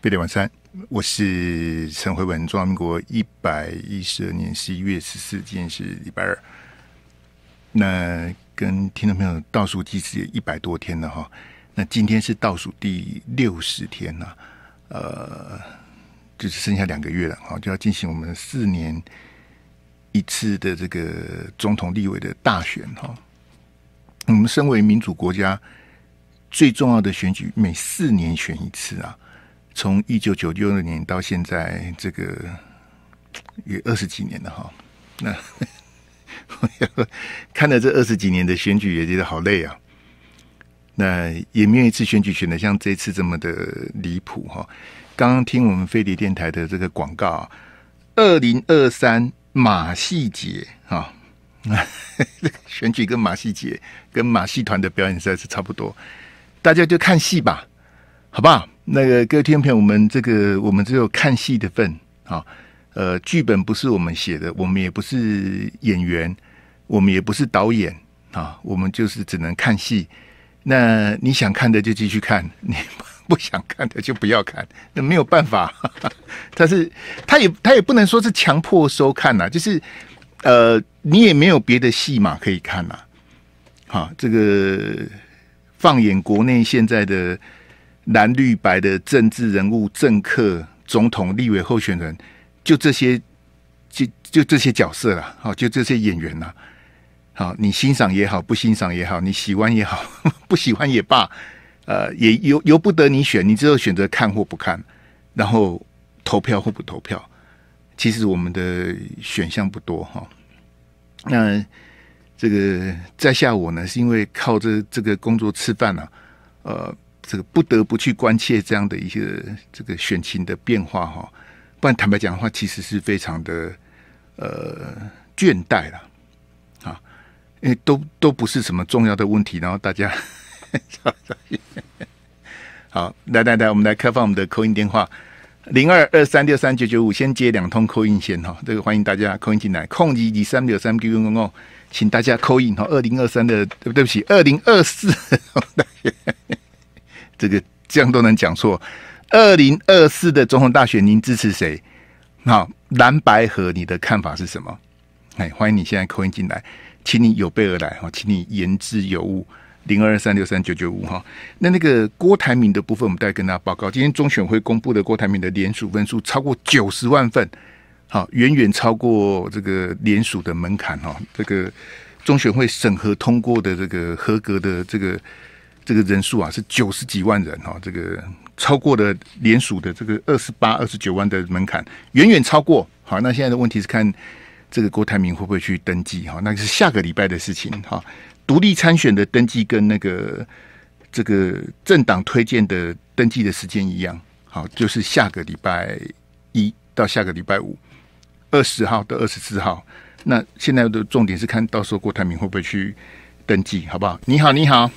贝点晚餐，我是陈慧文，中华民国112年11月14日，今天是礼拜二。那跟听众朋友倒数计时也100多天了哈。那今天是倒数第60天了，就是剩下2个月了哈，就要进行我们4年一次的这个总统立委的大选哈。我们身为民主国家，最重要的选举每4年选一次啊。从1996年到现在，这个也20几年了哈。那看了这20几年的选举，也觉得好累啊。那也没有一次选举选得像这一次这么的离谱哈。刚刚听我们飞碟电台的这个广告啊，2023马戏节啊，选举跟马戏节跟马戏团的表演赛是差不多，大家就看戏吧，好不好？那个各位听众朋友，我们只有看戏的份啊。剧本不是我们写的，我们也不是演员，我们也不是导演啊，我们就是只能看戏。那你想看的就继续看，你不想看的就不要看，那没有办法。他也不能说是强迫收看呐，就是你也没有别的戏嘛可以看呐。好，这个放眼国内现在的蓝绿白的政治人物、政客、总统、立委候选人，就这些，就这些角色啦，好，就这些演员啦。好，你欣赏也好，不欣赏也好，你喜欢也好，不喜欢也罢，也由不得你选，你只有选择看或不看，然后投票或不投票。其实我们的选项不多哈。那这个在下我呢，是因为靠这个工作吃饭啊，这个不得不去关切这样的一些这个选情的变化哈，不然坦白讲的话，其实是非常的倦怠了啊，因为都不是什么重要的问题，然后大家好，来，我们来开放我们的call in电话0223639955，先接2通call in先哈，这个欢迎大家call in进来，0223639955，请大家call in哈，2023的对不起，2024。这样都能讲错。2024的总统大选，您支持谁？好，蓝白合，你的看法是什么？哎，欢迎你现在扣音进来，请你有备而来哈，请你言之有物。0223639955哈。那个郭台铭的部分，我们再跟大家报告，今天中选会公布的郭台铭的联署分数超过90万份，好，远远超过这个联署的门槛哈。这个中选会审核通过的这个合格的这个人数啊，是90几万人哈，这个超过了联署的这个28、29万的门槛，远远超过。好，那现在的问题是看这个郭台铭会不会去登记哈，那是下个礼拜的事情哈。独立参选的登记跟这个政党推荐的登记的时间一样，好，就是下个礼拜1到下个礼拜5，20号到24号。那现在的重点是看到时候郭台铭会不会去登记，好不好？你好。你好，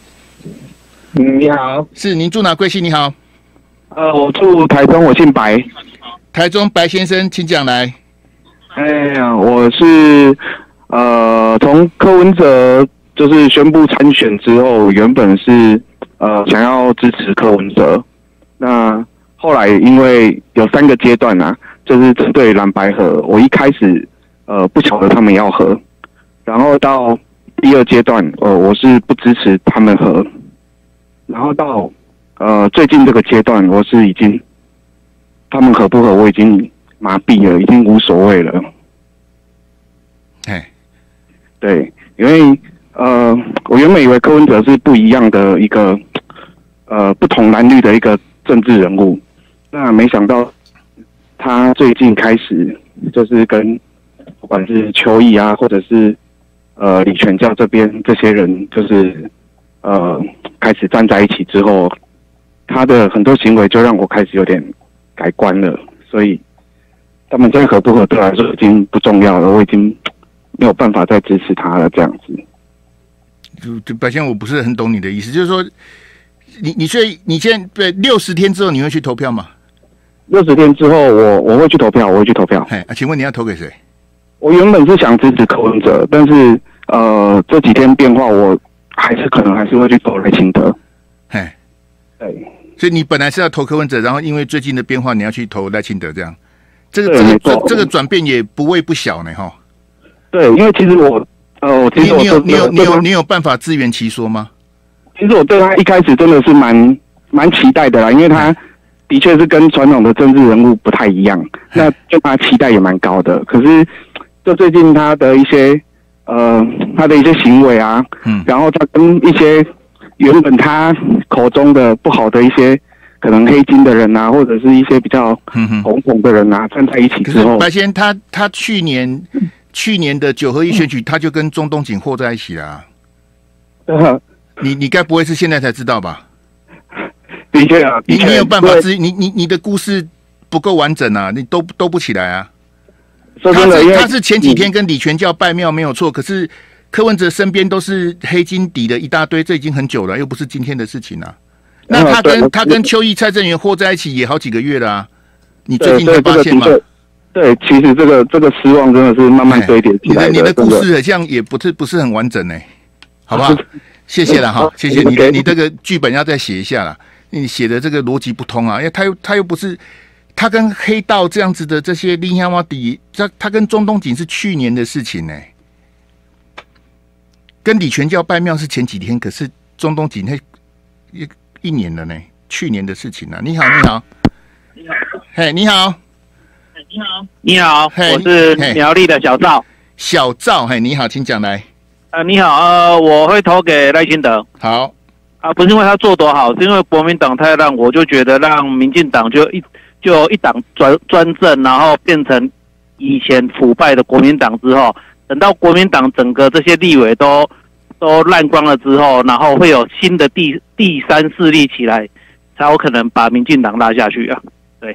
是您住哪？贵姓？你好， 我住台中，我姓白。 台中白先生，请讲来。 哎呀，我是从柯文哲就是宣布参选之后，原本是想要支持柯文哲，那后来因为有3个阶段啊，就是针对蓝白合，我一开始不晓得他们要合，然后到第2阶段，我是不支持他们合。然后到最近这个阶段，我是已经他们合不合，我已经麻痹了，已经无所谓了。对，因为我原本以为柯文哲是不一样的一个不同蓝绿的一个政治人物，那没想到他最近开始就是跟不管是邱毅啊，或者是李全教这边这些人，就是开始站在一起之后，他的很多行为就让我开始有点改观了，所以他们现在合不合对我来说已经不重要了，我已经没有办法再支持他了，这样子。 就白先生，我不是很懂你的意思，就是说，你现在对60天之后你会去投票吗 ？60天之后我会去投票，我会去投票。 请问你要投给谁？ 我原本是想支持柯文哲，但是这几天变化，我可能还是会去投赖清德。 对， 所以你本来是要投柯文哲，然后因为最近的变化，你要去投赖清德，这样，这个转变也不微不小呢，哈。 对，因为其实你有办法自圆其说吗？ 其实我对他一开始真的是蛮期待的啦，因为他的确是跟传统的政治人物不太一样，那对他期待也蛮高的。可是就最近他的一些行为啊，然后他跟一些原本他口中的不好的一些可能黑金的人啊，或者是一些比较红的人啊，站在一起之后， 白先他去年的9合1选举，他就跟中东锦和在一起啦。你该不会是现在才知道吧？ 的确啊， 你没有办法你的故事不够完整啊，你都不起来啊。 说真的， 他是前几天跟李全教拜庙没有错，可是柯文哲身边都是黑金底的一大堆，这已经很久了，又不是今天的事情啊。那他跟邱毅、蔡正元和在一起也好几个月了啊，你最近才发现吗？ 对，其实这个失望真的是慢慢堆叠起来的。 你的故事好像也不是很完整呢，好不好？谢谢了哈，谢谢你这个剧本要再写一下啦，你写的这个逻辑不通啊，因为他又不是他跟黑道这样子的这些林香瓦底，他跟中东锦是去年的事情呢，跟李全教拜庙是前几天，可是中东锦一年了呢，去年的事情啊。你好，嘿，你好。 你好，我是苗栗的小赵。 嘿，你好，请讲来。 你好，我会投给赖清德。 好不是因为他做多好，是因为国民党太烂，我就觉得让民进党就一党专政，然后变成以前腐败的国民党之后，等到国民党整个这些立委都烂光了之后，然后会有新的第三势力起来，才有可能把民进党拉下去啊。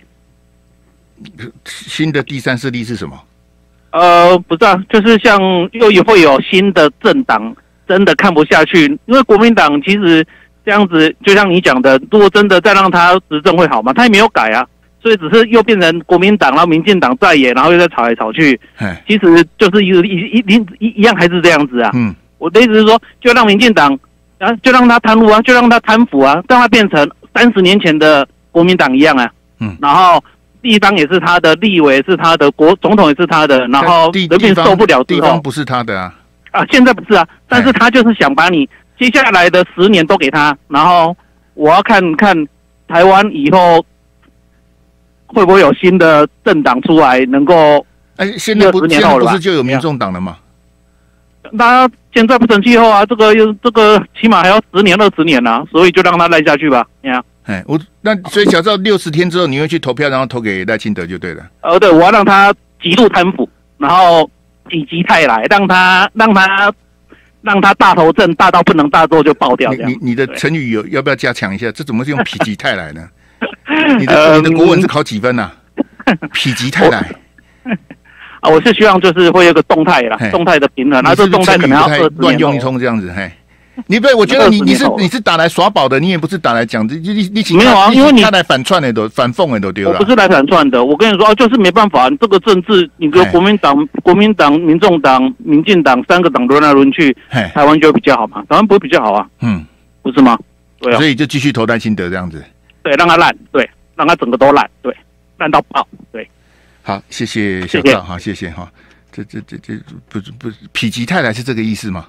新的第三势力是什么？ 不是啊，就是像又会有新的政党真的看不下去，因为国民党其实这样子，就像你讲的，如果真的再让他执政会好吗？他也没有改啊，所以只是又变成国民党，然后民进党在野，然后又在吵来吵去，其实就是一样还是这样子啊。我的意思是说，就让民进党，就让他贪污啊，就让他贪腐啊，让他变成30年前的国民党一样啊。然后地方也是他的，立委也是他的，总统也是他的，然后人民受不了之后， 地方不是他的啊。 现在不是啊，但是他就是想把你接下来的10年都给他，然后我要看台湾以后会不会有新的政党出来，能够现在不是就有民众党了吗？ 那现在不成气候啊，这个起码还要10年20年啊，所以就让他赖下去吧， 所以小赵60天之后你会去投票，然后投给赖清德就对了。 对，我要让他极度贪腐，然后否极泰来，让他大头症大到不能大之后就爆掉。 你的成语要不要加强一下？这怎么是用否极泰来呢？你的国文是考几分啊？否极泰来。 我是希望就是会有一个动态啦，动态的平衡，那这动态可能要20年乱用一通这样子，我觉得你是打来耍宝的，你也不是打来讲，你没有啊，因为你他来反串的都反讽的都丢了。 我不是来反串的，我跟你说就是没办法，这个政治，你跟国民党、民众党、民进党3个党轮来轮去，台湾就会比较好嘛？台湾不会比较好啊？不是吗？对啊， 所以就继续投赖清德这样子， 对，让他烂，对，让他整个都烂，对，烂到爆，对。 好，谢谢小赵，好，谢谢哈。这不是否极泰来是这个意思吗？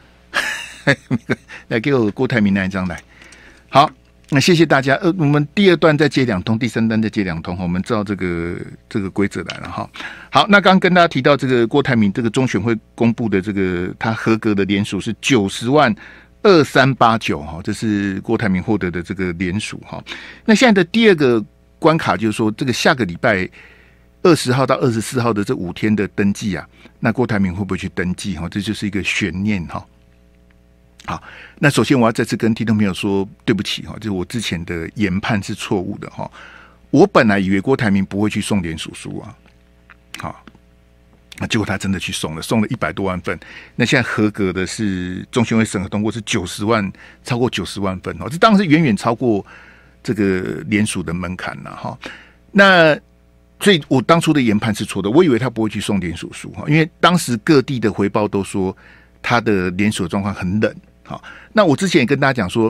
来给我郭台铭那一张来。好，那谢谢大家。我们第2段再接2通，第3段再接2通，我们知道这个规则来了哈。好，那刚刚跟大家提到这个郭台铭这个中选会公布的这个他合格的联署是90万2389哈，这是郭台铭获得的这个联署哈。那现在的第2个关卡就是说，这个下个礼拜20号到24号的这5天的登记啊，那郭台铭会不会去登记哈？这就是一个悬念哈。好，那首先我要再次跟听众朋友说对不起哈，就是我之前的研判是错误的哈。我本来以为郭台铭不会去送联署书啊，好，那结果他真的去送了100多万份。那现在合格的是中选会审核通过是90万，超过90万份哦，这当然是远远超过这个联署的门槛了哈。那所以我当初的研判是错的，我以为他不会去送联署书哈，因为当时各地的回报都说他的联署状况很冷。好，那我之前也跟大家讲说，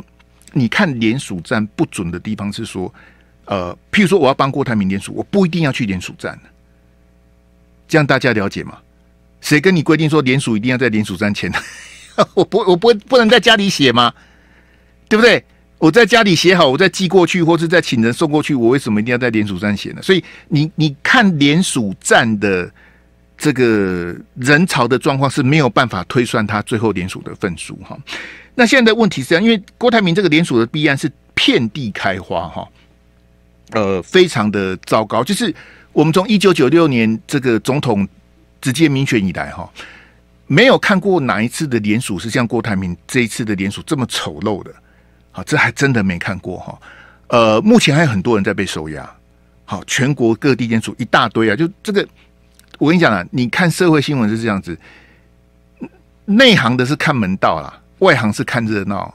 你看联署站不准的地方是说，譬如说我要帮郭台铭联署，我不一定要去联署站，这样大家了解吗？谁跟你规定说联署一定要在联署站签？我不能在家里写吗？对不对？我在家里写好，我再寄过去，或是再请人送过去，我为什么一定要在联署站写呢？所以你看联署站的这个人潮的状况是没有办法推算他最后联署的份数哈。那现在的问题是这样，因为郭台铭这个联署的弊案是遍地开花哈，非常的糟糕。就是我们从1996年这个总统直接民选以来哈，没有看过哪一次的联署是像郭台铭这一次的联署这么丑陋的。好，这还真的没看过哈。目前还有很多人在被收押。好，全国各地联署一大堆啊，就这个，我跟你讲啊，你看社会新闻是这样子，内行的是看门道啦，外行是看热闹，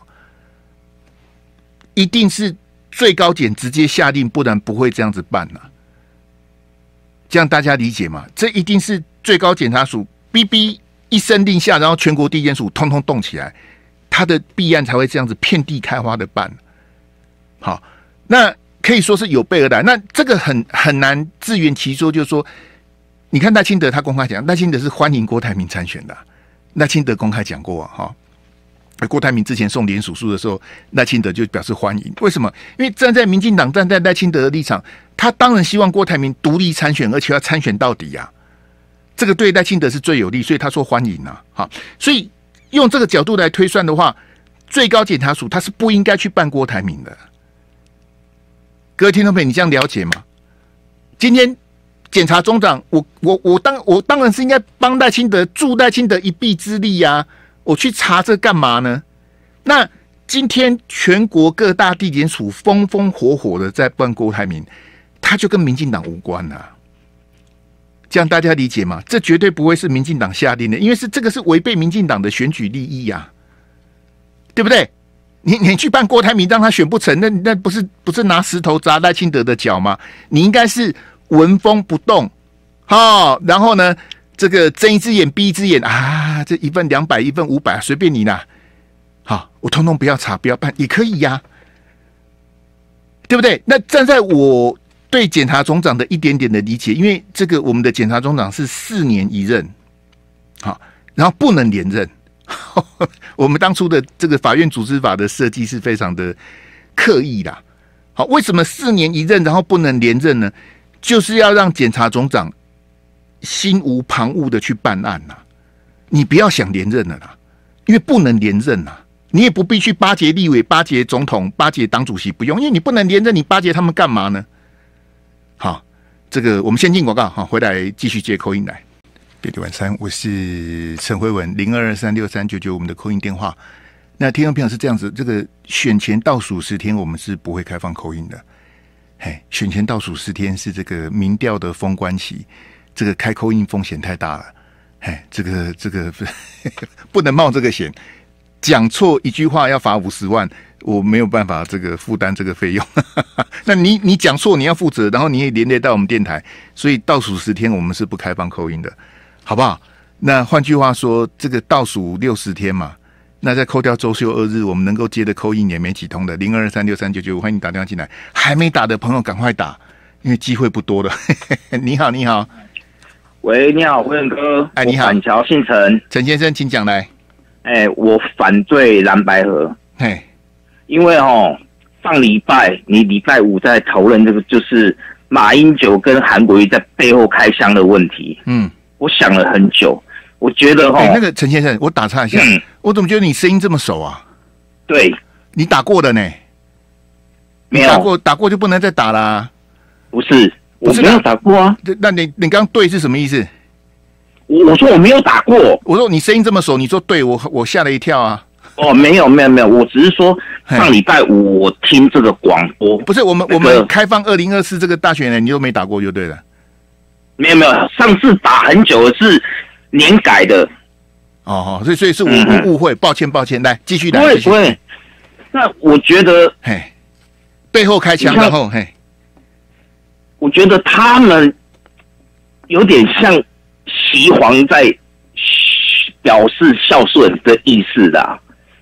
一定是最高检直接下令，不然不会这样子办呐。这样大家理解吗？这一定是最高检察署哔哔一声令下，然后全国地检署通通动起来。他的弊案才会这样子遍地开花的办，好，那可以说是有备而来。那这个很难自圆其说，就是说，你看赖清德他公开讲，赖清德是欢迎郭台铭参选的，赖清德公开讲过哈。郭台铭之前送联署书的时候，赖清德就表示欢迎。为什么？因为站在民进党、站在赖清德的立场，他当然希望郭台铭独立参选，而且要参选到底呀。这个对赖清德是最有利，所以他说欢迎啊。好，所以。用这个角度来推算的话，最高检察署他是不应该去办郭台铭的。各位听众朋友，你这样了解吗？今天检察总长，我当然是应该帮赖清德助赖清德一臂之力啊！我去查这干嘛呢？那今天全国各大地检署风风火火的在办郭台铭，他就跟民进党无关啊。这样大家理解吗？这绝对不会是民进党下令的，因为这个是违背民进党的选举利益呀、对不对？你去办郭台铭让他选不成，那不是拿石头砸赖清德的脚吗？你应该是闻风不动，然后呢，这个睁一只眼闭一只眼啊，这一份200，一份500，随便你啦。好，我通通不要查，不要办也可以呀、对不对？那站在我对检察总长的一点点的理解，因为这个我们的检察总长是4年1任，好，然后不能连任。我们当初的这个法院组织法的设计是非常的刻意啦。好，为什么4年1任，然后不能连任呢？就是要让检察总长心无旁骛的去办案呐。你不要想连任了啦，因为不能连任呐。你也不必去巴结立委、巴结总统、巴结党主席，不用，因为你不能连任，你巴结他们干嘛呢？好，这个我们先进广告，好，回来继续接call in来。别的晚餐，我是陈辉文，02236399我们的call in电话。那听众朋友是这样子，这个选前倒数10天，我们是不会开放call in的。嘿，选前倒数10天是这个民调的封关期，这个开call in风险太大了。嘿，这个不能冒这个险，讲错一句话要罚50万。我没有办法这个负担这个费用，那你讲错你要负责，然后你也连累到我们电台，所以倒数10天我们是不开放call in的，好不好？那换句话说，这个倒数60天嘛，那再扣掉周休2日，我们能够接的call in也没几通的，0223639995，欢迎你打电话进来，还没打的朋友赶快打，因为机会不多了。你好，你好， 喂，你好，辉文哥， 哎，你好， 板桥姓陈， 陈先生，请讲来。 我反对蓝白合，因为上礼拜你礼拜5在讨论这个，就是马英九跟韩国瑜在背后开枪的问题。我想了很久，我觉得那个陈先生，我打岔一下，我怎么觉得你声音这么熟啊？ 对， 你打过的呢？ 没有打过就不能再打啦。 不是，我没有打过啊。 那你刚刚对是什么意思？ 我说我没有打过。 我说你声音这么熟，你说对，我吓了一跳啊。 没有，我只是说上礼拜5我听这个广播， 不是我们开放2024这个大选呢，你都没打过就对了。 没有，上次打很久的是年改的。 所以是我误会，抱歉，来继续来。 不会，那我觉得背后开枪，然后我觉得他们有点像习皇在表示孝顺的意思的。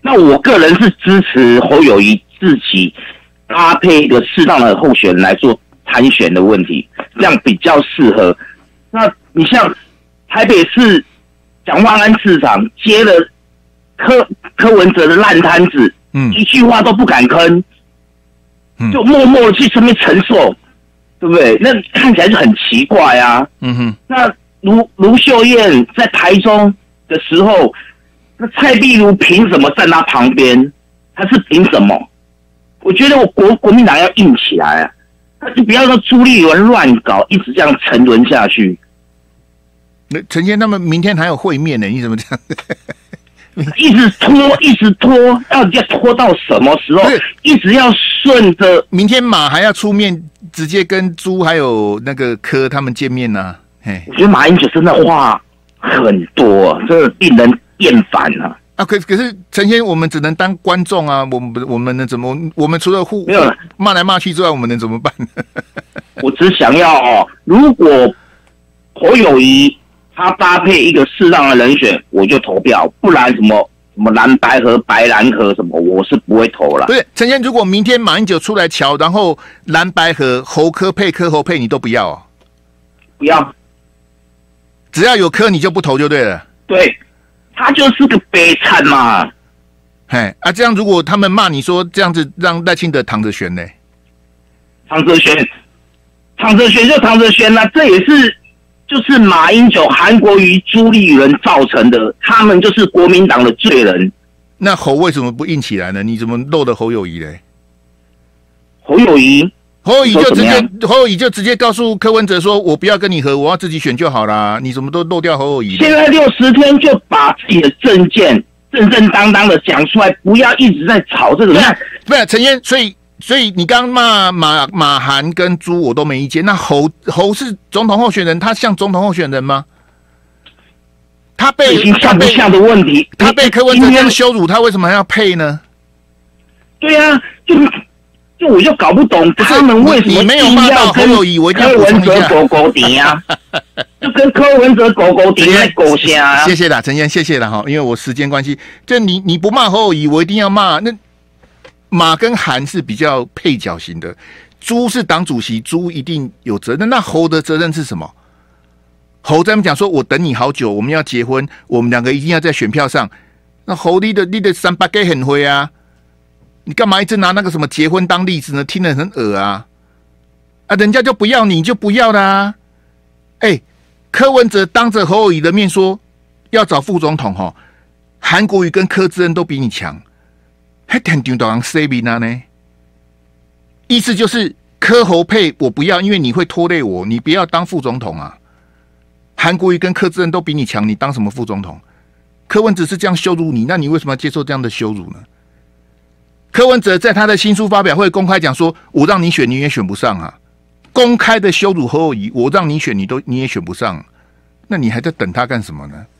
那我个人是支持侯友宜自己搭配一个适当的候选人来做参选的问题，这样比较适合。那你像台北市蒋万安市长接了柯文哲的烂摊子，一句话都不敢吭，就默默的去身边承受，对不对？那看起来就很奇怪啊。那卢秀燕在台中的时候，那蔡壁如凭什么站他旁边？他是凭什么？我觉得国民党要硬起来啊！那就不要让朱立伦乱搞，一直这样沉沦下去。 那陈先他们明天还有会面呢，你怎么这样？ 一直拖，到底要拖到什么时候？一直要顺着。 明天马还要出面，直接跟朱还有那个柯他们见面呢、啊。 我觉得马英九真的话很多，真的令人厌烦啊！ 可是陈先，我们只能当观众啊，我们能怎么？我们除了没有骂来骂去之外，我们能怎么办？ 我只想要如果侯友宜他搭配一个适当的人选，我就投票，不然什么蓝白合、白蓝合什么，我是不会投了。 不是陈先，如果明天马英九出来瞧，然后蓝白合侯柯配柯侯配，你都不要哦？ 不要， 只要有柯你就不投就对了。 对，他就是个悲惨嘛。 这样如果他们骂你说这样子让赖清德躺着选呢？ 躺着选就躺着选啦，这也是。就是马英九、韩国瑜、朱立伦造成的，他们就是国民党的罪人。 那侯为什么不硬起来呢？你怎么漏了侯友宜嘞？ 侯友宜就直接告诉柯文哲说：“我不要跟你合，我要自己选就好啦。”你怎么都漏掉侯友宜？ 现在60天就把自己的政见正正当当的讲出来，不要一直在吵这个。 不是陈燕，所以你刚刚骂马韩跟朱，我都没意见。那侯是总统候选人，他像总统候选人吗？他被已经像不像的问题， 他被柯文哲这样羞辱，他为什么还要配呢？ 对啊，就我就搞不懂他们为什么你没有骂到侯友宜，我一定要柯文哲狗狗顶啊，就跟柯文哲狗狗顶在狗下啊。 谢谢啦，陈燕，谢谢啦哈，因为我时间关系，就你不骂侯友宜，我一定要骂那。马跟韩是比较配角型的，朱是党主席，朱一定有责任。那侯的责任是什么？侯在那边讲说：“我等你好久，我们要结婚，我们两个一定要在选票上。”那侯你的300K很灰啊！你干嘛一直拿那个什么结婚当例子呢？听得很恶啊！人家就不要你就不要啦、柯文哲当着侯友宜的面说要找副总统韩国瑜跟柯志恩都比你强。还挺丢到人 saving 呢，意思就是柯侯配我不要，因为你会拖累我，你不要当副总统啊。韩国瑜跟柯志恩都比你强，你当什么副总统？柯文哲是这样羞辱你，那你为什么要接受这样的羞辱呢？柯文哲在他的新书发表会公开讲说，我让你选你也选不上啊，公开的羞辱侯友宜，我让你选你也选不上，那你还在等他干什么呢？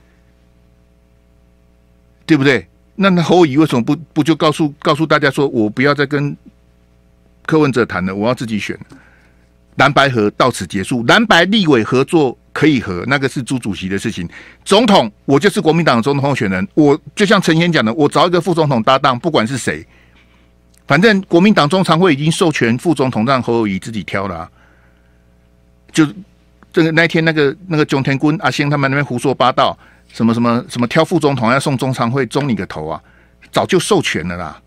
对不对？那侯友宜为什么不就告诉大家说，我不要再跟柯文哲谈了，我要自己选，蓝白合到此结束，蓝白立委合作可以合，那个是朱主席的事情。总统，我就是国民党的总统候选人，我就像陈先讲的，我找一个副总统搭档，不管是谁，反正国民党中常会已经授权副总统让侯友宜自己挑了、啊，就这个那天那个中天君阿星他们那边胡说八道。什么挑副总统要送中常会中你个头啊！早就授权了啦。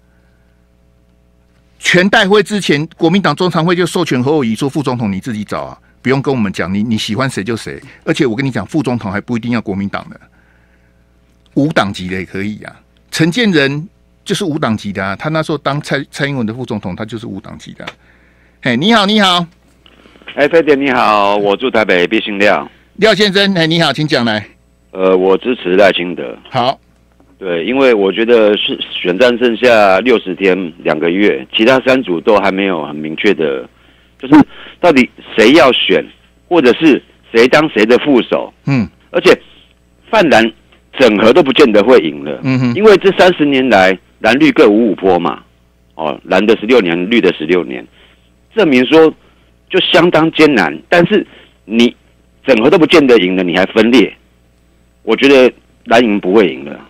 全代会之前，国民党中常会就授权侯友宜说副总统你自己找啊，不用跟我们讲，你喜欢谁就谁。而且我跟你讲，副总统还不一定要国民党的，无党籍的也可以啊。陈建仁就是无党籍的啊，他那时候当蔡英文的副总统，他就是无党籍的、啊。你好， 飞姐你好，我住台北，必姓廖先生，你好，请讲来。 我支持赖清德。 好， 对，因为我觉得是选战剩下60天2个月，其他3组都还没有很明确的，就是到底谁要选，或者是谁当谁的副手。而且泛蓝整合都不见得会赢了。因为这30年来蓝绿各5波嘛，蓝的16年，绿的16年，证明说就相当艰难。但是你整合都不见得赢了，你还分裂。我觉得蓝营不会赢了，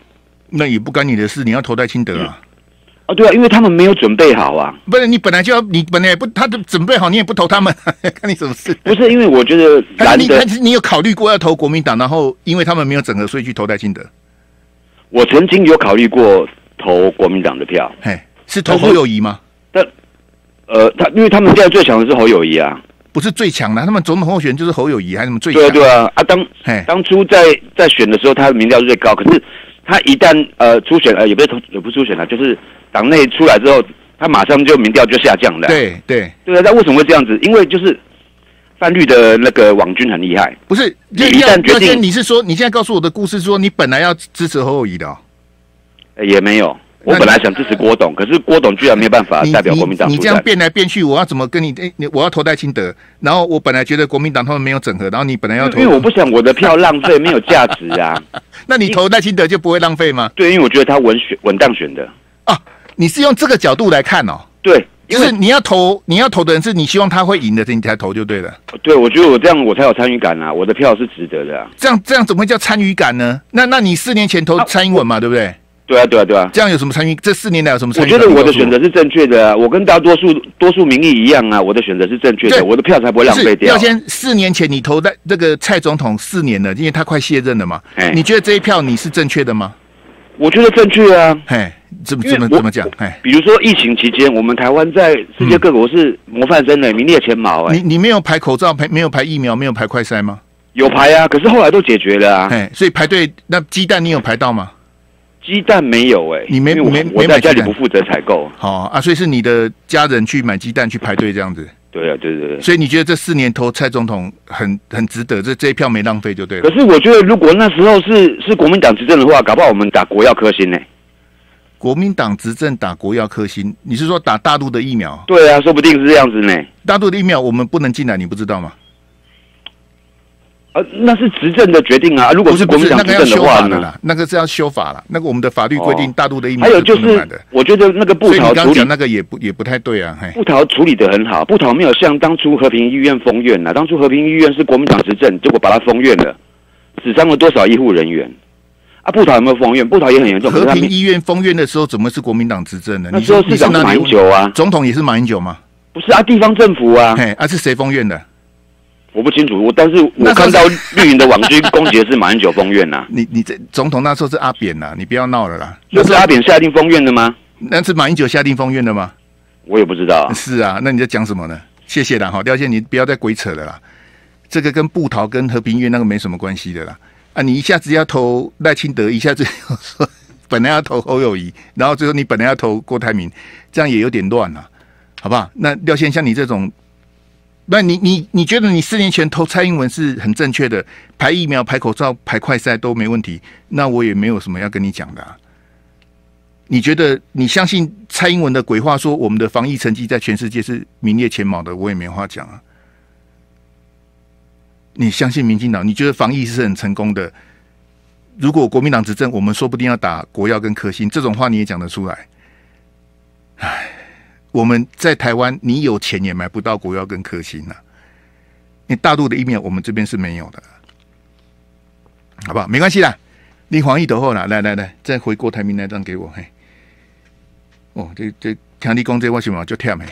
那也不干你的事，你要投戴清德啊。 对啊，因为他们没有准备好啊。 不是你本来就要，你本来也不，他都准备好，你也不投他们，看你什么事。 不是因为我觉得你有考虑过要投国民党，然后因为他们没有整合，所以去投戴清德。 我曾经有考虑过投国民党的票， 是投侯友宜吗？ 因为他们现在最强的是侯友宜啊， 不是最强的，他们总统候选人就是侯友宜，还是什么最强？ 对啊，当初在选的时候，他的民调是最高，可是他一旦初选也不是初选了，就是党内出来之后，他马上就民调就下降了。 对啊， 那为什么会这样子？因为就是泛绿的那个网军很厉害， 不是？ 你一旦决定， 你是说你现在告诉我的故事，说你本来要支持侯友宜的也没有。我本来想支持郭董，可是郭董居然没有办法代表国民党出战。 你这样变来变去，我要怎么跟你？我要投戴清德，然后我本来觉得国民党他们没有整合，然后你本来要投， 因为我不想我的票浪费，没有价值啊。 那你投戴清德就不会浪费吗？ 对，因为我觉得他稳当选的啊。你是用这个角度来看哦？ 对， 就是你要投的人是你希望他会赢的，你才投就对了。 对，我觉得我这样我才有参与感啊，我的票是值得的啊。 这样怎么会叫参与感呢？那你4年前投蔡英文嘛，对不对？ 对啊，这样有什么参与？这4年来有什么参与？ 我觉得我的选择是正确的啊，我跟大多数民意一样啊，我的选择是正确的，我的票才不会浪费掉。 要先4年前你投的这个蔡总统4年了，因为他快卸任了嘛。你觉得这一票你是正确的吗？ 我觉得正确啊。 怎么讲？ 比如说疫情期间，我们台湾在世界各国是模范生的，名列前茅。 你没有排口罩，没有排疫苗，没有排快筛吗？ 有排啊，可是后来都解决了啊。 所以排队那鸡蛋你有排到吗？ 鸡蛋没有你没我在家里不负责采购。 所以是你的家人去买鸡蛋去排队这样子。 对啊，对。 所以你觉得这4年投蔡总统很值得，这一票没浪费就对了。 可是我觉得如果那时候是国民党执政的话，搞不好我们打国药科兴呢。 国民党执政打国药科兴，你是说打大陆的疫苗？ 对啊，说不定是这样子呢。 大陆的疫苗我们不能进来，你不知道吗？ 那是执政的决定啊！如果是国民党执政的话呢？ 那个是要修法了。那个我们的法律规定，大陆的疫苗还有就是，我觉得那个部桃处理那个也不太对啊。 部桃处理得很好，部桃没有像当初和平医院封院啊，当初和平医院是国民党执政，结果把它封院了，死伤了多少医护人员啊？部桃有没有封院？部桃也很严重。 和平医院封院的时候，怎么是国民党执政呢？ 那时候市长是马英九啊， 总统也是马英九吗？ 不是啊，地方政府啊。 是谁封院的？ 我不清楚，但是我看到绿营的网军攻击的是马英九封院呐。 你这总统那时候是阿扁呐，你不要闹了啦。 那是阿扁下令封院的吗？ 那是马英九下令封院的吗？ 我也不知道。 是啊，那你在讲什么呢？谢谢啦，廖先，你不要再鬼扯了啦。这个跟部桃跟和平医院那个没什么关系的啦。你一下子要投赖清德，一下子又说本来要投侯友宜，然后最后你本来要投郭台铭，这样也有点乱了，好不好？那廖先像你这种。那你觉得你4年前投蔡英文是很正确的，排疫苗、排口罩、排快筛都没问题，那我也没有什么要跟你讲的啊。你觉得你相信蔡英文的鬼话，说我们的防疫成绩在全世界是名列前茅的，我也没话讲啊。你相信民进党，你觉得防疫是很成功的？如果国民党执政，我们说不定要打国药跟科兴，这种话你也讲得出来。唉。我们在台湾，你有钱也买不到国药跟科兴啊！你大陆的疫苗，我们这边是没有的，好不好？没关系啦，你防疫的后啦，来，再回郭台铭那张给我。这听你讲这我什么就跳没？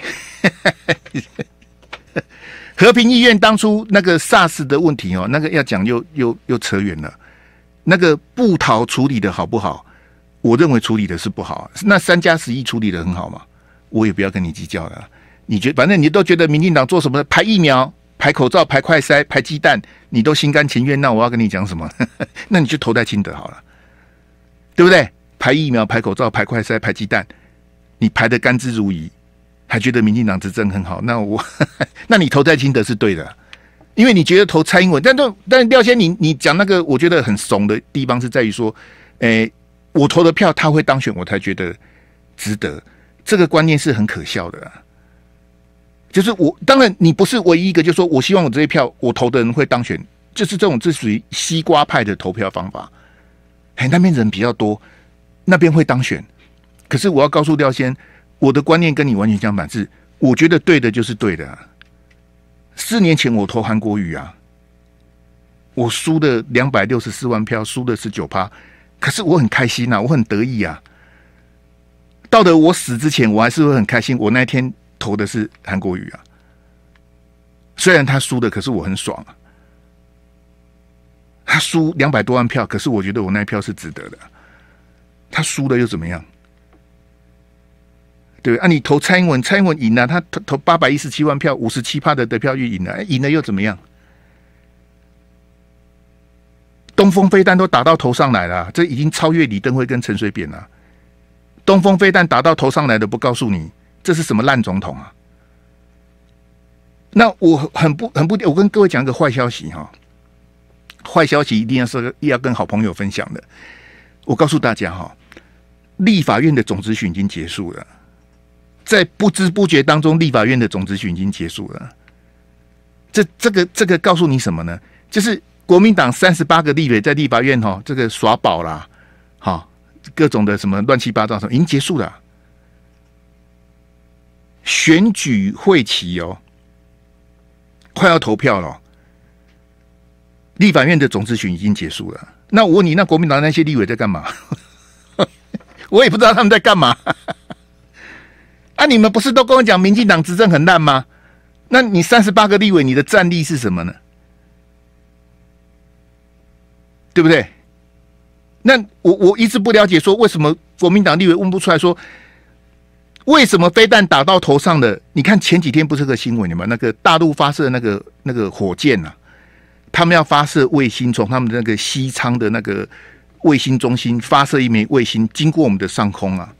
和平医院当初那个 SARS 的问题那个要讲又扯远了。那个部桃处理的好不好？我认为处理的是不好。那3+11处理的很好嘛？我也不要跟你计较了。你反正你都觉得民进党做什么排疫苗、排口罩、排快筛、排鸡蛋，你都心甘情愿，那我要跟你讲什么？那你就投戴清德好了，对不对？排疫苗、排口罩、排快筛、排鸡蛋，你排得甘之如饴，还觉得民进党执政很好，那你投戴清德是对的，因为你觉得投蔡英文，但廖先你讲那个，我觉得很怂的地方是在于说，我投的票他会当选，我才觉得值得。这个观念是很可笑的就是当然你不是唯一一个，就是说我希望我这些票我投的人会当选，就是这属于西瓜派的投票方法。那边人比较多，那边会当选。可是我要告诉廖先，我的观念跟你完全相反，是我觉得对的就是对的。4年前我投韩国瑜啊，我输的264万票，输的19%。 可是我很开心啊，我很得意啊。到了我死之前，我还是会很开心。我那一天投的是韩国瑜啊，虽然他输的，可是我很爽啊。他输200多万票，可是我觉得我那一票是值得的。他输了又怎么样？对啊，你投蔡英文，蔡英文赢了，他投817万票，57%的得票率赢了，赢了又怎么样？东风飞弹都打到头上来了，这已经超越李登辉跟陈水扁了。东风飞弹打到头上来的，不告诉你，这是什么烂总统啊？那我很不，我跟各位讲一个坏消息哈，坏消息一定要跟好朋友分享的。我告诉大家哈，立法院的总质询已经结束了，在不知不觉当中，立法院的总质询已经结束了。这个告诉你什么呢？就是国民党38个立委在立法院哈，这个耍宝啦，哈，各种的什么乱七八糟什么已经结束了。选举会期哦，快要投票了，立法院的总质询已经结束了。那我问你，那国民党那些立委在干嘛？我也不知道他们在干嘛。啊，你们不是都跟我讲民进党执政很烂吗？那你38个立委，你的战力是什么呢？对不对？那我一直不了解，说为什么国民党立委问不出来说，为什么飞弹打到头上的？你看前几天不是个新闻吗？那个大陆发射那个火箭啊，他们要发射卫星，从他们的那个西昌的那个卫星中心发射一枚卫星，经过我们的上空啊。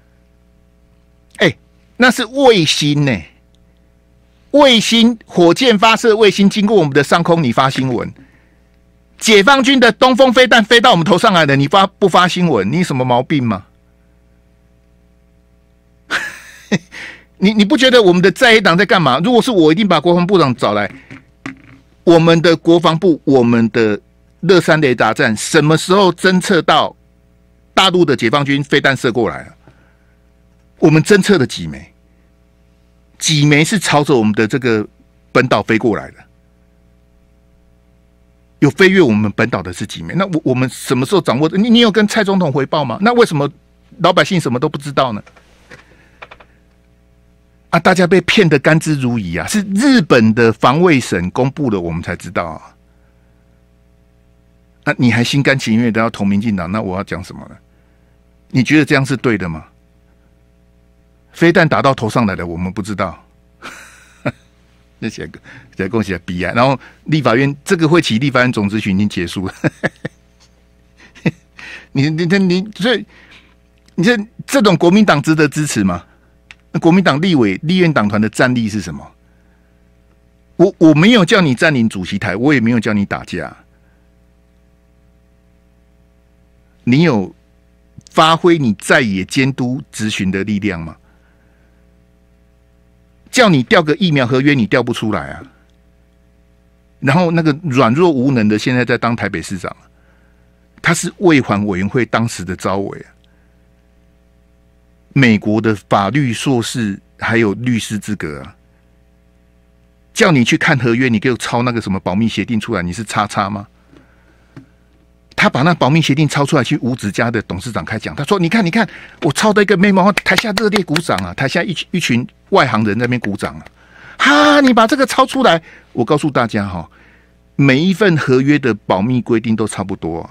那是卫星呢，卫星火箭发射卫星经过我们的上空，你发新闻？解放军的东风飞弹飞到我们头上来的，你不发新闻？你什么毛病吗？你不觉得我们的在野党在干嘛？如果是我，一定把国防部长找来。我们的国防部，我们的乐山雷达站，什么时候侦测到大陆的解放军飞弹射过来了？我们侦测了几枚？几枚是朝着我们的这个本岛飞过来的？有飞越我们本岛的是几枚？那我们什么时候掌握的？你有跟蔡总统回报吗？那为什么老百姓什么都不知道呢？啊，大家被骗得甘之如饴啊！是日本的防卫省公布了，我们才知道啊。那你还心甘情愿的要投民进党？那我要讲什么呢？你觉得这样是对的吗？飞弹打到头上来了，我们不知道。那些在恭喜悲哀。然后立法院这个会期，立法院总质询已经结束了。所以你这种国民党值得支持吗？那国民党立院党团的战力是什么？我没有叫你占领主席台，我也没有叫你打架。你有发挥你在野监督质询的力量吗？叫你调个疫苗合约，你调不出来啊！然后那个软弱无能的，现在在当台北市长，他是卫环委员会当时的召委啊，美国的法律硕士还有律师资格啊！叫你去看合约，你给我抄那个什么保密协定出来，你是叉叉吗？他把那保密协定抄出来，去五指家的董事长开讲，他说：“你看，我抄的一个 memo， 台下热烈鼓掌啊，台下一群外行人在那边鼓掌啊，哈！你把这个抄出来，我告诉大家哈，每一份合约的保密规定都差不多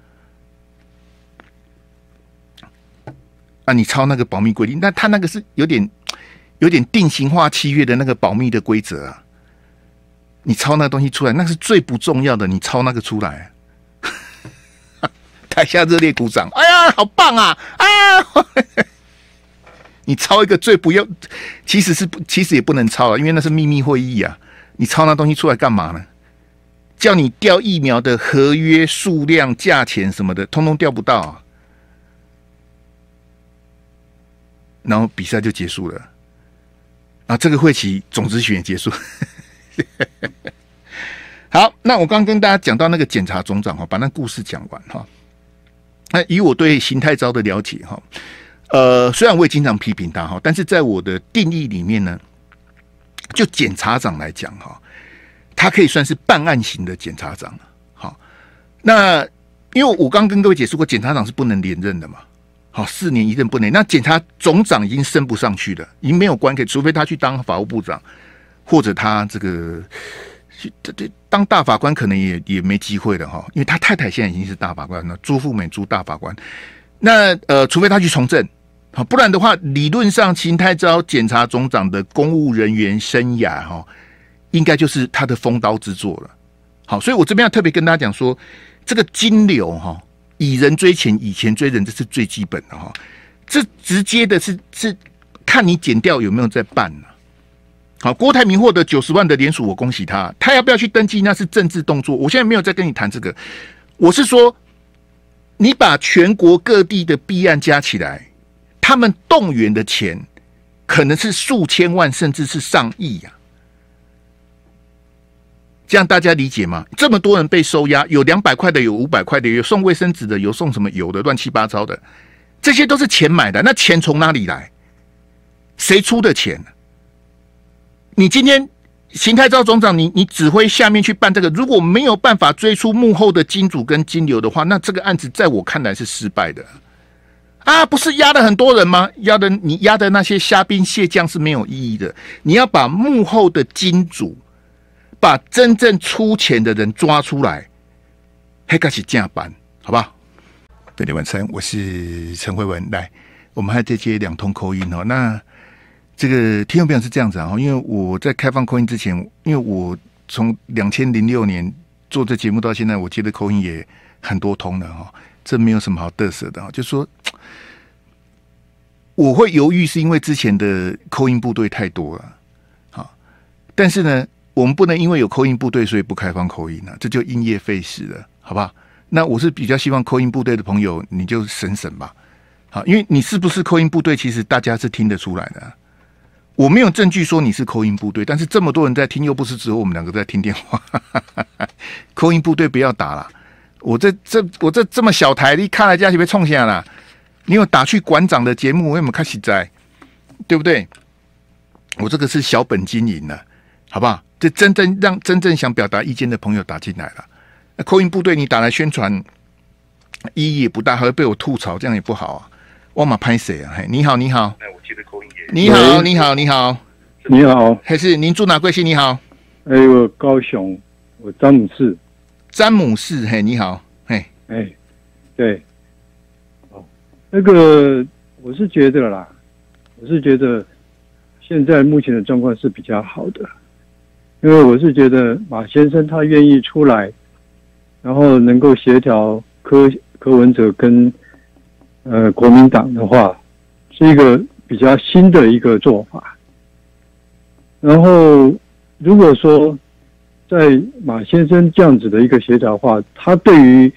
啊，你抄那个保密规定，那他那个是有点定型化契约的那个保密的规则啊，你抄那个东西出来，那是最不重要的，你抄那个出来。”台下热烈鼓掌，哎呀，好棒啊！啊，你抄一个最不要，其实也不能抄了，因为那是秘密会议啊。你抄那东西出来干嘛呢？叫你调疫苗的合约数量、价钱什么的，通通调不到啊。然后比赛就结束了啊，这个会期总质询也结束。好，那我刚刚跟大家讲到那个检察总长哈，把那故事讲完哈。那以我对邢太昭的了解哈，虽然我也经常批评他哈，但是在我的定义里面呢，就检察长来讲哈，他可以算是办案型的检察长。好，那因为我刚跟各位解释过，检察长是不能连任的嘛。好，4年1任不能。那检察总长已经升不上去了，已经没有官可以，除非他去当法务部长，或者他这个当大法官可能也没机会了哈，因为他太太现在已经是大法官了，朱富美朱大法官。那除非他去从政，好，不然的话，理论上秦太昭检察总长的公务人员生涯哈，应该就是他的封刀之作了。好，所以我这边要特别跟大家讲说，这个金流哈。以人追钱，以钱追人，这是最基本的哈。这直接的是看你检调有没有在办呢、好，郭台铭获得90万的联署，我恭喜他。他要不要去登记，那是政治动作。我现在没有在跟你谈这个，我是说，你把全国各地的弊案加起来，他们动员的钱可能是数千万，甚至是上亿呀、这样大家理解吗？这么多人被收押，有200块的，有500块的，有送卫生纸的，有送什么油的，乱七八糟的，这些都是钱买的。那钱从哪里来？谁出的钱？你今天邢太昭总长，你指挥下面去办这个，如果没有办法追出幕后的金主跟金流的话，那这个案子在我看来是失败的啊！不是押了很多人吗？你押的那些虾兵蟹将是没有意义的，你要把幕后的金主。把真正出钱的人抓出来，还开始加班，好不好？对，晚餐，我是陈慧文。来，我们还再接2通call in哦。那这个听众朋友是这样子啊，因为我在开放call in之前，因为我从2006年做这节目到现在，我接的call in也很多通了哈，这没有什么好嘚瑟的啊。就说我会犹豫，是因为之前的call in部队太多了，好，但是呢。我们不能因为有call in部队，所以不开放call in啊，这就因噎废食了，好吧？那我是比较希望call in部队的朋友，你就省省吧，好，因为你是不是call in部队，其实大家是听得出来的、啊。我没有证据说你是call in部队，但是这么多人在听，又不是只有我们2个在听电话，call in部队不要打了。我这么小台，你看来家就被冲下了。你有打去馆长的节目，我有没有看实在？对不对？我这个是小本经营的，好不好？这真正让真正想表达意见的朋友打进来了。那call in部队你打来宣传，意义也不大，还会被我吐槽，这样也不好啊。我嘛拍谁啊？你好，你好。我接的call in你好，你好，你好， 你好。 还是您住哪贵姓？你好。 我高雄，我詹姆士。 詹姆士，嘿，你好，嘿， 对。哦，那个我是觉得啦，现在目前的状况是比较好的。因为我是觉得马先生他愿意出来，然后能够协调柯文哲跟国民党的话，是一个比较新的一个做法。然后如果说在马先生这样子的一个协调的话，他对于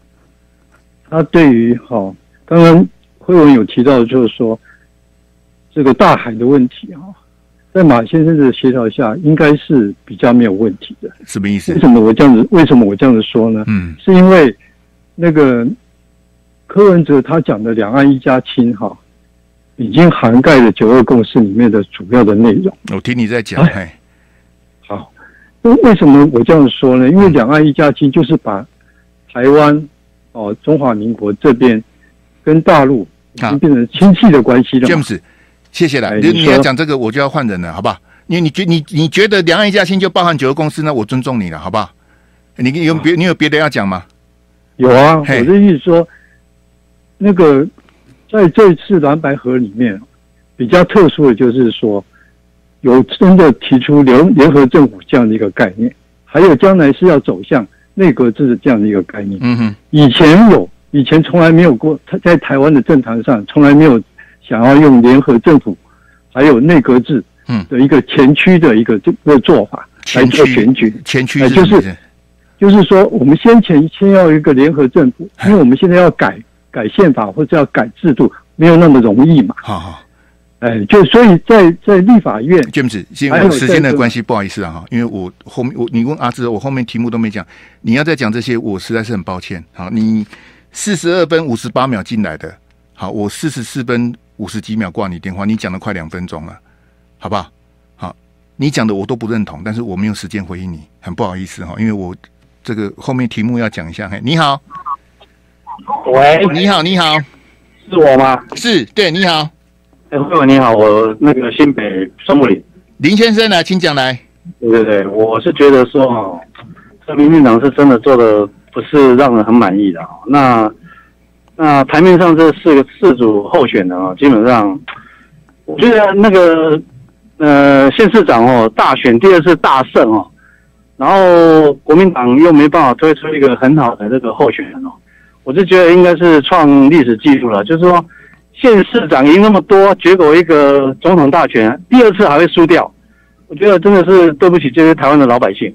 刚刚慧文有提到，就是说这个大海的问题啊。在马先生的协调下，应该是比较没有问题的。 什么意思？ 为什么我这样子说呢？是因为那个柯文哲他讲的两岸一家亲哈，已经涵盖了9·2共识里面的主要的内容。 我听你在讲。 好，为什么我这样说呢？因为两岸一家亲就是把台湾中华民国这边跟大陆已经变成亲戚的关系了。 James。谢谢了，你要讲这个，我就要换人了，好不好？因为你觉得两岸一家亲就包含9·2共识，那我尊重你了，好不好？你有别的要讲吗？ 有啊，我的意思说，那个在这一次蓝白合里面，比较特殊的就是说，有真的提出联合政府这样的一个概念，还有将来是要走向内阁制的这样的一个概念。以前从来没有过，在台湾的政坛上从来没有。想要用联合政府还有内阁制的一个前驱的一个这个做法来做选举， 前驱就是说我们先要有一个联合政府，因为我们现在要改宪法或者要改制度，没有那么容易嘛。 好， 就所以在立法院 ，James， 因为时间的关系，不好意思啊哈，因为我后面你问阿志，我后面题目都没讲，你要再讲这些，我实在是很抱歉。好，你42分58秒进来的，好，我44分50几秒挂你电话，你讲了快2分钟了，好不好？好，你讲的我都不认同，但是我没有时间回应你，很不好意思哈，因为我这个后面题目要讲一下。你好， 喂， 你好，你好， 是我吗？ 是，对，你好。 慧文你好，我那个新北松木林林先生来，请讲来。 对，我是觉得说，这民进党是真的做的不是让人很满意的。那台面上这四组候选人基本上，我觉得那个县市长大选第2次大胜然后国民党又没办法推出一个很好的这个候选人我就觉得应该是创历史记录了，就是说县市长赢那么多，结果一个总统大选第2次还会输掉，我觉得真的是对不起这些台湾的老百姓。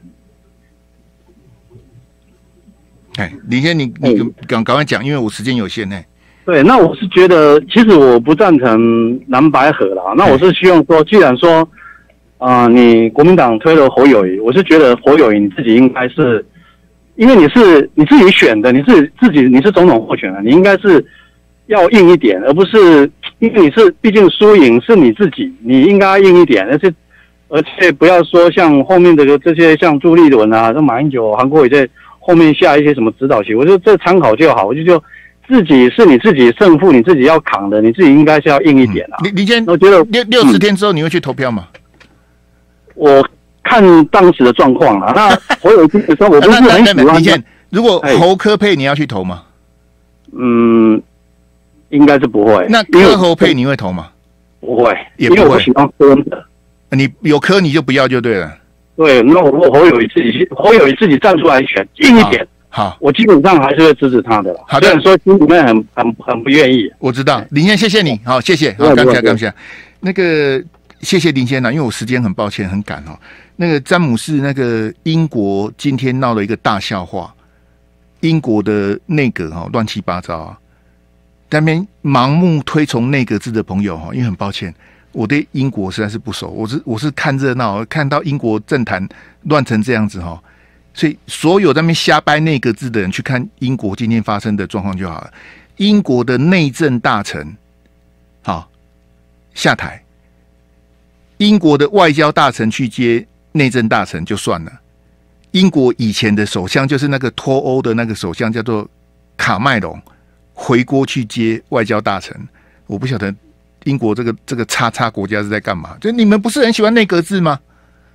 林先你赶快讲，因为我时间有限呢。 对，那我是觉得，其实我不赞成蓝白合啦。那我是希望说，既然说，你国民党推了侯友宜，我是觉得侯友宜你自己应该是，因为你自己选的，你是总统候选人，你应该是要硬一点，而不是因为毕竟输赢是你自己，你应该硬一点，而且不要说像后面的这些像朱立伦啊、马英九、韩国瑜在后面下一些什么指导棋，我觉得这参考就好，我就自己是你自己胜负，你自己要扛的，你自己应该是要硬一点啊。 林先， 我觉得 60天之后你会去投票吗？ 我看当时的状况啦。那我有听的时候，我不是很喜欢。 林先，如果侯柯配，你要去投吗？ 应该是不会。 那柯侯配你会投吗？ 不会， 也不会。 因为我喜欢柯的。 你有柯你就不要就对了。 对，那我如果侯友宜自己站出来选硬一点。 好， 我基本上还是会支持他的。 好的， 虽然说心里面很不愿意。 我知道，林先，谢谢你，好，谢谢，好，感谢。那个，谢谢林先因为我时间很抱歉，很赶那个詹姆士，那个英国今天闹了一个大笑话，英国的内阁乱七八糟啊，那边盲目推崇内阁制的朋友因为很抱歉，我对英国实在是不熟，我是看热闹，看到英国政坛乱成这样子所以所有在那边瞎掰内阁制的人去看英国今天发生的状况就好了。英国的内政大臣下台，英国的外交大臣去接内政大臣就算了，英国以前的首相就是那个脱欧的那个首相叫做卡麦隆，回国去接外交大臣。我不晓得英国这个叉叉国家是在干嘛？就你们不是很喜欢内阁制吗？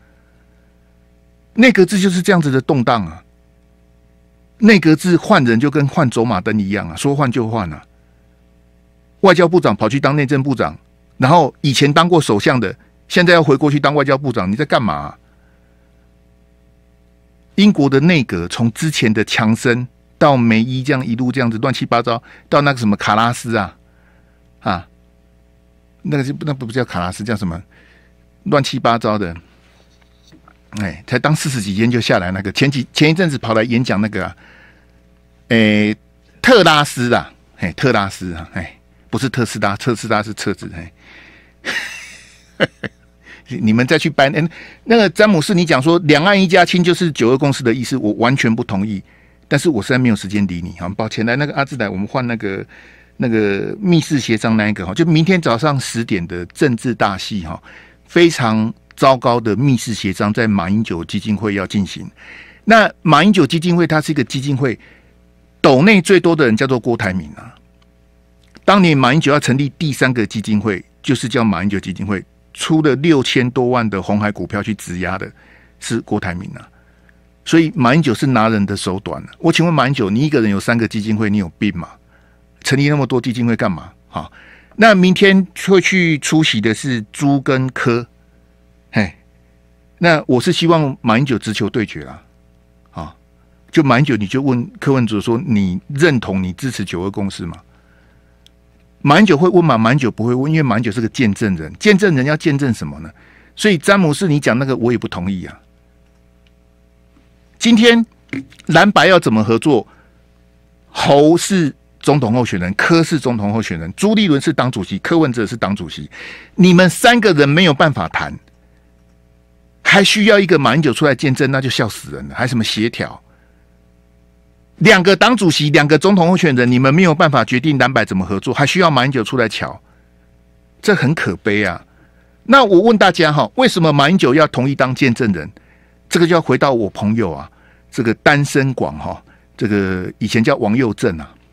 内阁制就是这样子的动荡啊！内阁制换人就跟换走马灯一样啊，说换就换啊。外交部长跑去当内政部长，然后以前当过首相的，现在要回过去当外交部长，你在干嘛啊？英国的内阁从之前的强生到梅伊这样一路这样子乱七八糟，到那个什么卡拉斯那不叫卡拉斯，叫什么乱七八糟的。才当40几天就下来，那个前一阵子跑来演讲那个特拉斯啦，特拉斯啊，不是特斯拉，特斯拉是车子，你们再去搬那个詹姆士，你讲说两岸一家亲就是9·2共识的意思，我完全不同意，但是我实在没有时间理你，好抱歉。来，那个阿志来，我们换那个密室协商那一个就明天早上10点的政治大戏非常糟糕的密室协商在马英九基金会要进行。那马英九基金会它是一个基金会，斗内最多的人叫做郭台铭啊。当年马英九要成立第3个基金会，就是叫马英九基金会，出了6000多万的鸿海股票去质押的是郭台铭啊。所以马英九是拿人的手短啊。我请问马英九，你一个人有3个基金会，你有病吗？成立那么多基金会干嘛？好，那明天会去出席的是朱跟柯。那我是希望马英九直球对决啦，就马英九你就问柯文哲说，你认同你支持9·2共识吗？马英九会问吗？马英九不会问，因为马英九是个见证人，见证人要见证什么呢？所以詹姆士你讲那个我也不同意啊。今天蓝白要怎么合作？侯是总统候选人，柯是总统候选人，朱立伦是党主席，柯文哲是党主席，你们3个人没有办法谈，还需要一个马英九出来见证，那就笑死人了。还什么协调？2个党主席，2个总统候选人，你们没有办法决定蓝白怎么合作，还需要马英九出来瞧，这很可悲啊。那我问大家为什么马英九要同意当见证人？这个就要回到我朋友这个单身广这个以前叫王佑正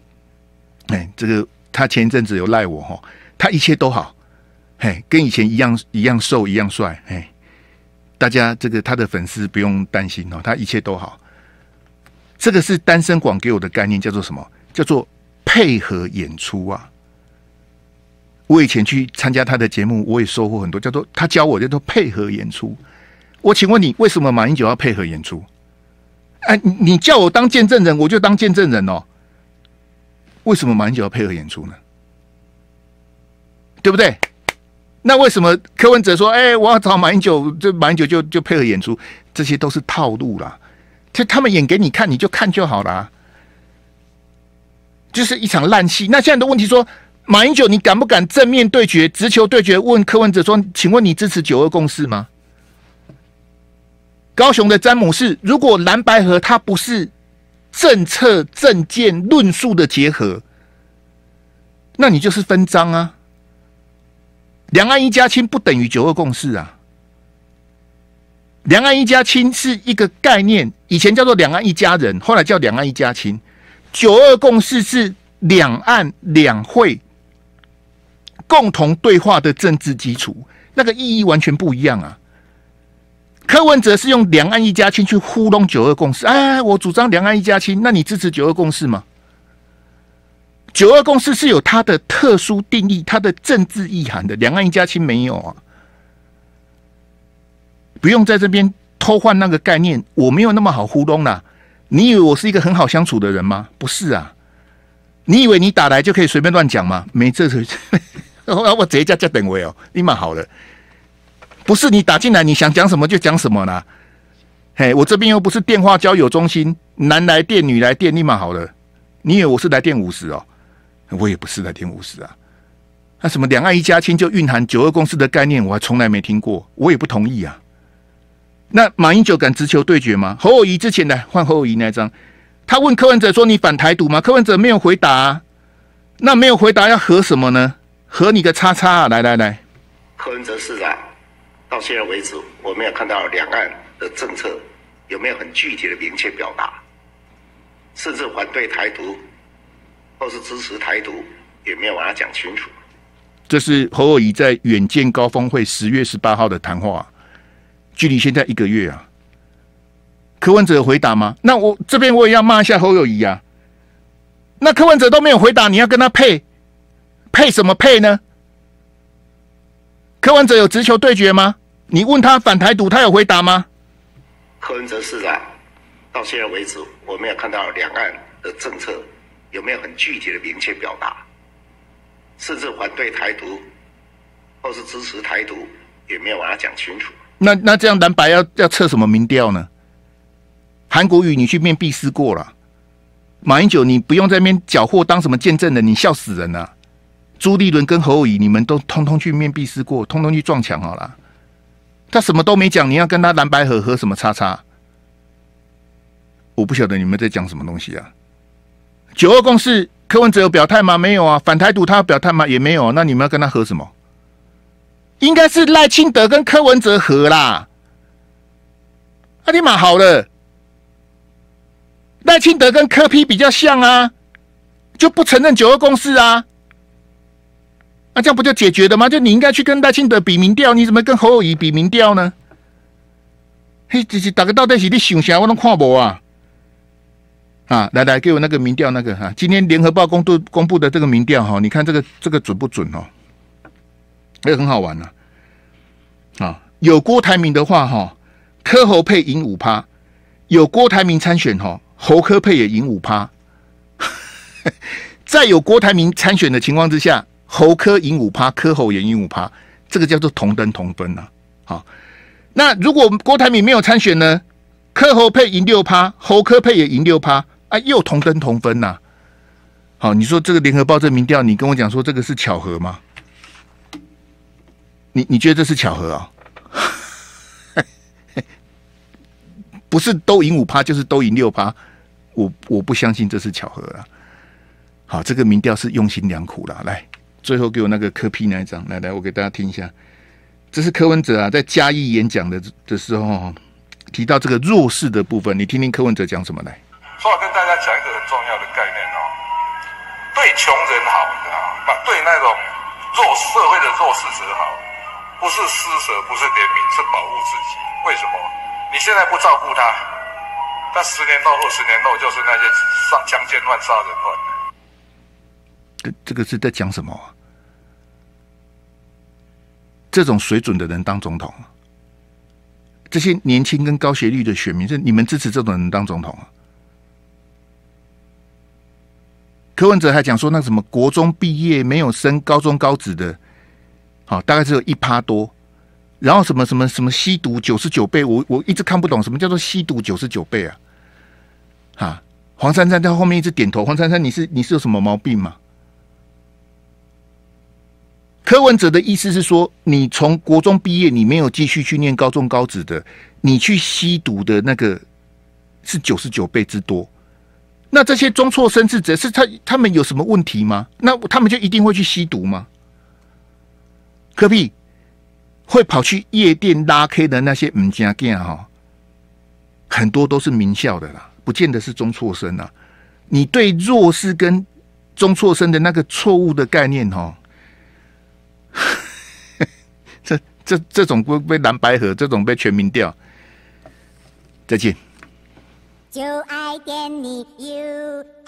这个他前一阵子有赖我哈，他一切都好，跟以前一样瘦一样帅，大家这个他的粉丝不用担心哦，他一切都好。这个是单身广给我的概念，叫做什么？叫做配合演出啊！我以前去参加他的节目，我也收获很多，叫做他教我叫做配合演出。我请问你，为什么马英九要配合演出？你叫我当见证人，我就当见证人哦。为什么马英九要配合演出呢？对不对？那为什么柯文哲说，我要找马英九，这马英九就配合演出？这些都是套路啦。他们演给你看，你就看就好啦。就是一场烂戏。那现在的问题说，马英九你敢不敢正面对决、直球对决？问柯文哲说，请问你支持9·2共识吗？高雄的詹姆士，如果蓝白合它不是政策、政见、论述的结合，那你就是分赃啊。两岸一家亲不等于9·2共识啊。两岸一家亲是一个概念，以前叫做两岸一家人，后来叫两岸一家亲。9·2共识是两岸两会共同对话的政治基础，那个意义完全不一样啊。柯文哲是用两岸一家亲去糊弄9·2共识，我主张两岸一家亲，那你支持9·2共识吗？9·2共识是有它的特殊定义、它的政治意涵的，两岸一家亲没有啊。不用在这边偷换那个概念，我没有那么好糊弄啦。你以为我是一个很好相处的人吗？不是啊。你以为你打来就可以随便乱讲吗？没这事。我直接叫等位哦，你蛮好的。不是你打进来，你想讲什么就讲什么啦。我这边又不是电话交友中心，男来电女来电，你蛮好的。你以为我是来电50哦？我也不是来电50啊。那什么两岸一家亲就蕴含9·2共识的概念，我还从来没听过，我也不同意啊。那马英九敢直球对决吗？侯友宜之前来换侯友宜那一张，他问柯文哲说：“你反台独吗？”柯文哲没有回答啊。那没有回答要和什么呢？和你个叉叉啊！来， 柯文哲市长到现在为止，我没有看到两岸的政策有没有很具体的明确表达，甚至反对台独或是支持台独也没有把它讲清楚。 这是侯友宜在远见高峰会10月18号的谈话。距离现在1个月啊，柯文哲有回答吗？那我这边我也要骂一下侯友宜啊。那柯文哲都没有回答，你要跟他配什么配呢？柯文哲有直球对决吗？你问他反台独，他有回答吗？ 柯文哲市长到现在为止，我没有看到两岸的政策有没有很具体的明确表达，甚至反对台独或是支持台独也没有把它讲清楚。 那这样蓝白要测什么民调呢？韩国瑜你去面壁思过了，马英九你不用在那边缴获当什么见证人，你笑死人啊！朱立伦跟侯友宜你们都通通去面壁思过，通通去撞墙好了。他什么都没讲，你要跟他蓝白合什么叉叉？我不晓得你们在讲什么东西啊！9·2共识，柯文哲有表态吗？没有啊。反台独他有表态吗？也没有。那你们要跟他合什么？应该是赖清德跟柯文哲合啦。你蛮好的，赖清德跟柯 P 比较像啊，就不承认9·2共识啊。那这样不就解决了吗？就你应该去跟赖清德比民调，你怎么跟侯友宜比民调呢？这大家到底是你想啥？我都看不啊！来，给我那个民调那个哈，今天联合报公布的这个民调哈，你看这个准不准哦？这个很好玩有郭台铭的话哈，柯侯配赢5%，有郭台铭参选哈，侯柯配也赢5%。在有郭台铭参选的情况之下，侯柯赢5%，柯侯也赢5%，这个叫做同登同分啊。好，那如果郭台铭没有参选呢？柯侯配赢6%，侯柯配也赢6%，又同登同分呐。好，你说这个联合报这民调，你跟我讲说这个是巧合吗？你觉得这是巧合啊？不是都赢5%，就是都赢6%，我不相信这是巧合啊。好，这个民调是用心良苦啦。来，最后给我那个柯 P 那一张，来，我给大家听一下。这是柯文哲啊，在嘉义演讲的时候提到这个弱势的部分，你听听柯文哲讲什么来。 说我跟大家讲一个很重要的概念对穷人好，你知道吗？对那种社会的弱势者好，不是施舍，不是怜悯，是保护自己。为什么？你现在不照顾他，但10年后或20年后就是那些强奸犯、杀人犯。 这个是在讲什么啊？这种水准的人当总统，这些年轻跟高学历的选民，是你们支持这种人当总统啊？柯文哲还讲说，那什么国中毕业没有升高中高职的，好，大概只有1%多。然后什么吸毒99倍，我一直看不懂什么叫做吸毒99倍啊？哈，黄珊珊在后面一直点头。黄珊珊，你是有什么毛病吗？柯文哲的意思是说，你从国中毕业，你没有继续去念高中高职的，你去吸毒的那个是99倍之多。那这些中辍生是指是他们有什么问题吗？那他们就一定会去吸毒吗？柯 P 会跑去夜店拉 K 的那些唔家囝哈，很多都是名校的啦，不见得是中辍生啊。你对弱势跟中辍生的那个错误的概念哈。这种被蓝白合，这种被全民调。再见。就爱点你 UFO。